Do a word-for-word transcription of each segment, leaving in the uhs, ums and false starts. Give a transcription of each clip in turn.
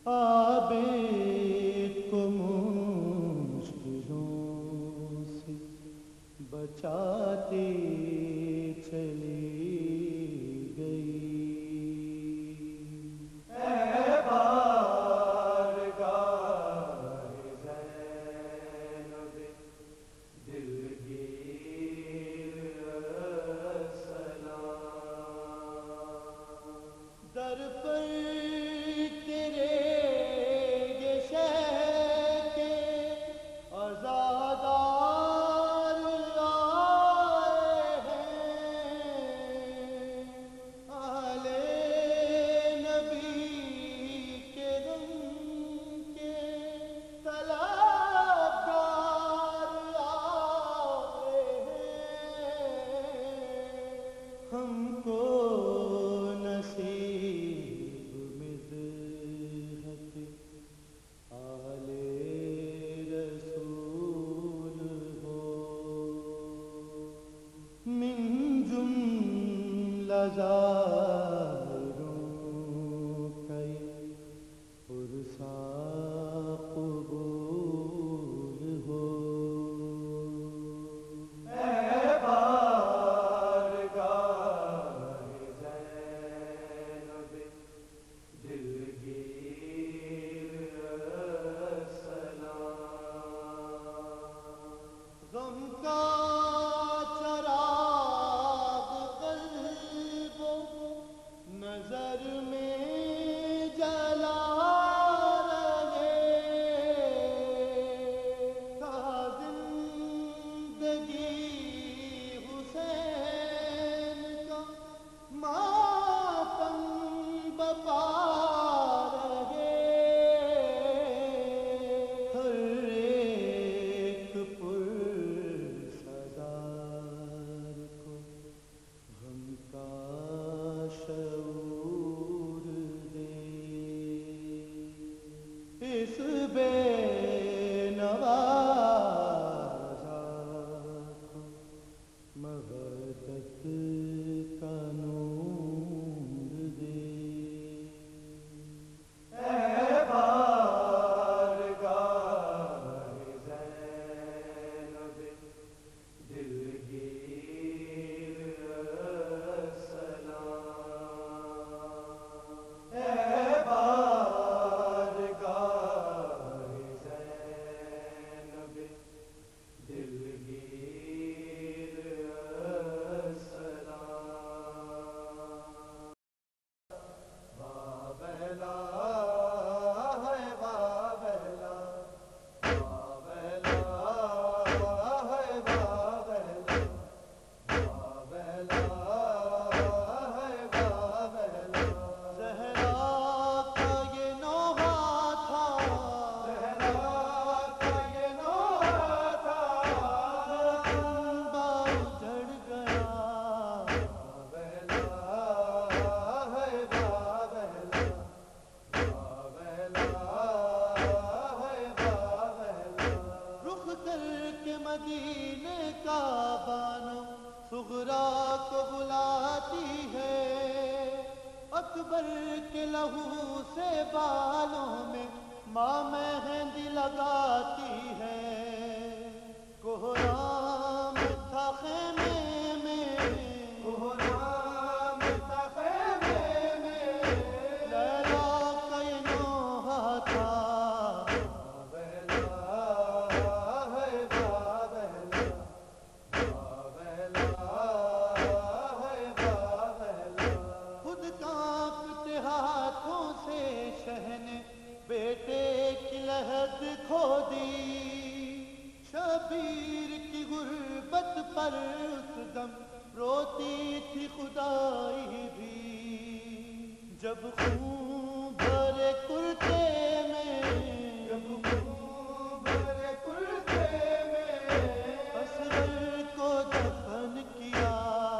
عابد کو مشکلوں سے بچاتے چلی گئی. اے بارگاہ زینب دلگیر السلام. در پر تیرے یہ شہر کے عزادار آئے ہیں. آل نبی کے رنگ کے طلبگار آئے ہیں. ہم کو نصیب مدحت آل رسول ہو. من جملہ زائروں کی پرسا قبول ہو. اے بارگاہ زینب دلگیر السلام. غم کا چراغ قلب و نظر میں جلا رہے. تا زندگی حسین کا ماتم بپا رہے. ہر ایک پرسدار کو غم کا شعور دے. اس بے نوازا کو مودت کا نور دے. اے بارگاہ زینب دلگیر السلام. اے بارگاہ زینب دلگیر السلام. بابلا ہے بابلا، بابلا ہے بابلا، بابلا ہے بابلا. زہرا کا یہ نوحہ تھا، زہرا کا یہ نوحہ تھا. کنبہ اجڑ گیا. بابلا ہے بابلا، بابلا ہے بابلا. رخ کر کے مدینے کا بانو صغرا کو بلاتی ہے. اکبر کے لہو سے بالوں میں ماں مہندی لگاتی ہے. کوہرام تھا خیمے میں، کوہرام تھا خیمے میں. لیلا کا یہ نوحہ تھا. بابلا ہے بابلا، بابلا ہے بابلا. خود کانپتے ہاتھوں سے شہن بیٹے کی لحد کھو دی. شبیر کی غربت پر اس دم روتی تھی خدائی بھی. جب خون بھرے کرتے میں، جب خون بھرے کرتے میں اصغر کو دفن کیا.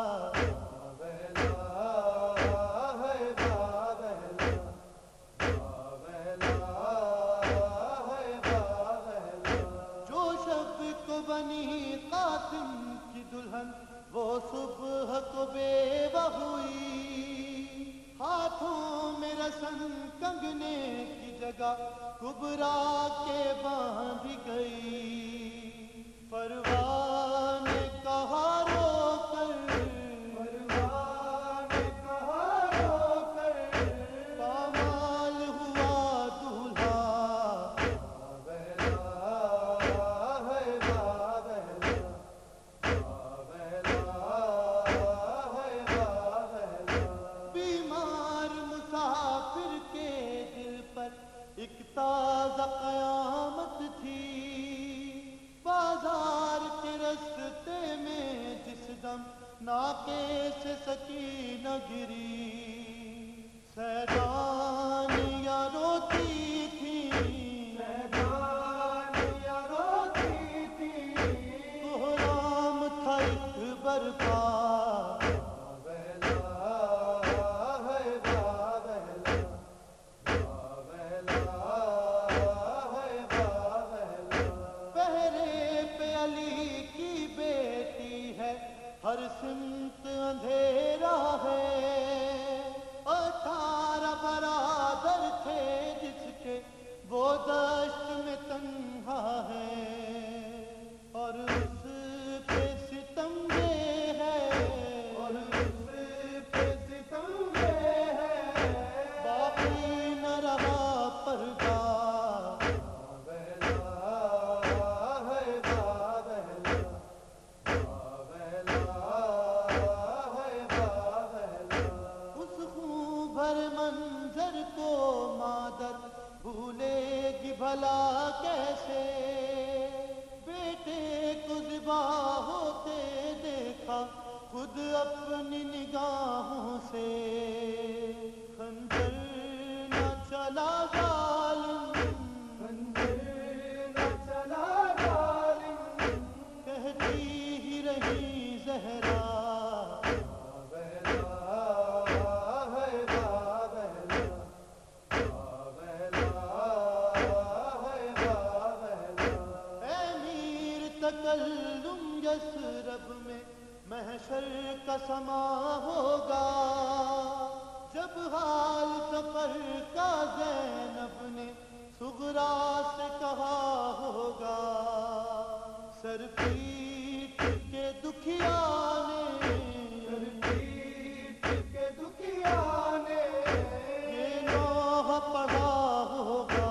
بابلا ہے بابلا، بابلا ہے بابلا. جو شب کو بنی قاسم کی دلہن وہ صبح کو بیوہ ہوئی. ہاتھوں میں رسن کنگنے کی جگہ کبرا کے باندھ گئی پروان نے کہا رو کر پروان نے کہا رو کر پامال ہوا دولہا ایک تازہ قیامت تھی بازار کے رستے میں جس دم ناکے سے سکینہ گری سیدانیاں روتی تھی سیدانیاں روتی تھی کوہرام تھا ایک برپا ہر سمت اندھیرا ہے اٹھارہ برادر تھے جس کے وہ دشت میں تنہا ہے اور اس پہ ستم یہ ہے اور اس پہ ستم یہ ہے باقی نہ رہا پردہ بھولے گی بھلا کیسے بیٹے کو ذبح ہوتے دیکھا خود اپنی نگاہوں سے خنجر نہ چلا ظالم خنجر نہ چلا ظالم کہتی ہی رہی زہرا تکلم یثرب میں محشر کا سما ہوگا جب حال سفر کا زینب نے صغرا سے کہا ہوگا سر پیٹ کے دکھیا نے سر پیٹ کے دکھیا نے یہ نوحہ پڑھا ہوگا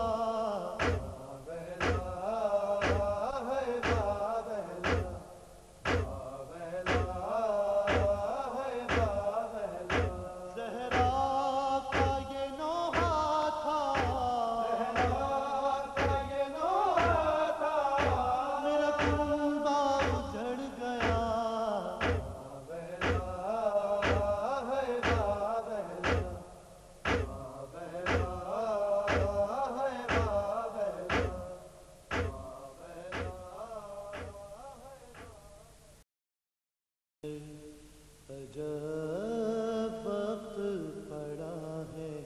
عجب وقت پڑا ہے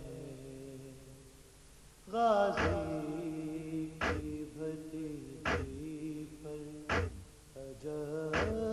غازی کی بھتیجی پر عجب